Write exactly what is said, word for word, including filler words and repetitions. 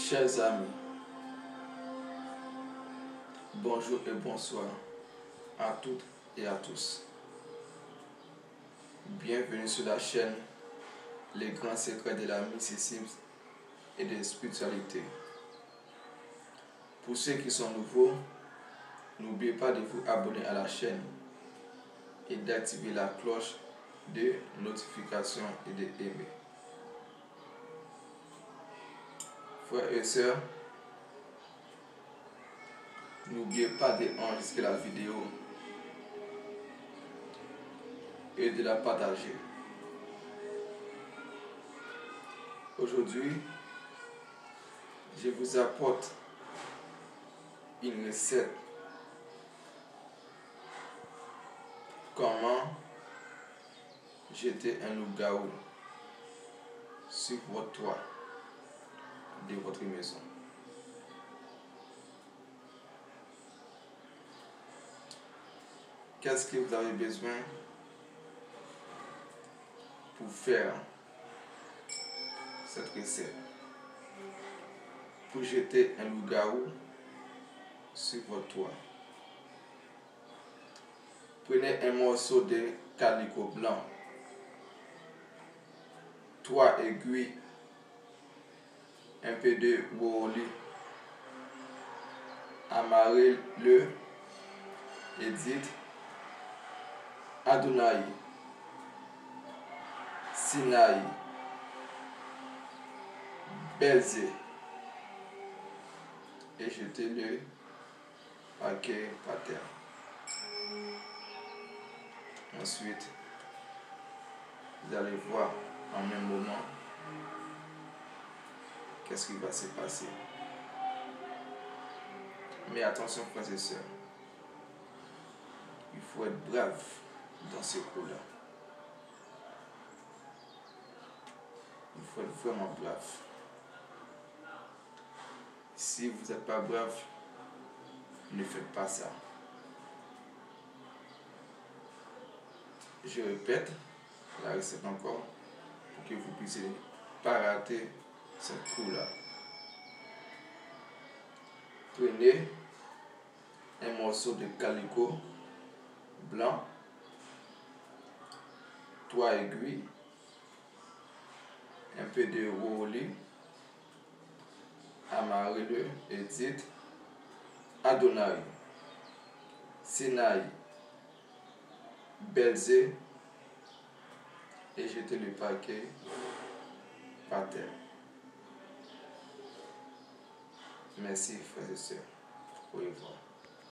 Chers amis, bonjour et bonsoir à toutes et à tous. Bienvenue sur la chaîne Les grands secrets de la mysticisme et de la spiritualité. Pour ceux qui sont nouveaux, n'oubliez pas de vous abonner à la chaîne et d'activer la cloche de notification et de aimer. Frères et sœurs, n'oubliez pas d'enregistrer la vidéo et de la partager. Aujourd'hui, je vous apporte une recette. Comment jeter un loup-garou sur votre toit de votre maison. Qu'est-ce que vous avez besoin pour faire cette recette? Pour jeter un loup-garou sur votre toit, prenez un morceau de calico blanc, trois aiguilles, un peu de woli, amarrez-le et dites Adonai, Sinaï, Belzé, et jetez-le paquet par terre. Ensuite, vous allez voir en un moment qu'est-ce qui va se passer. Mais attention, frères et sœurs, il faut être brave dans ce coup-là. Il faut être vraiment brave. Si vous n'êtes pas brave, ne faites pas ça. Je répète la recette encore pour que vous puissiez pas rater ce coup-là. Prenez un morceau de calico blanc, trois aiguilles, un peu de woli, amarrez-le et dites Adonai, Sinaï, Belzé, et jetez le paquet par terre. Merci, frères et sœurs. Au revoir.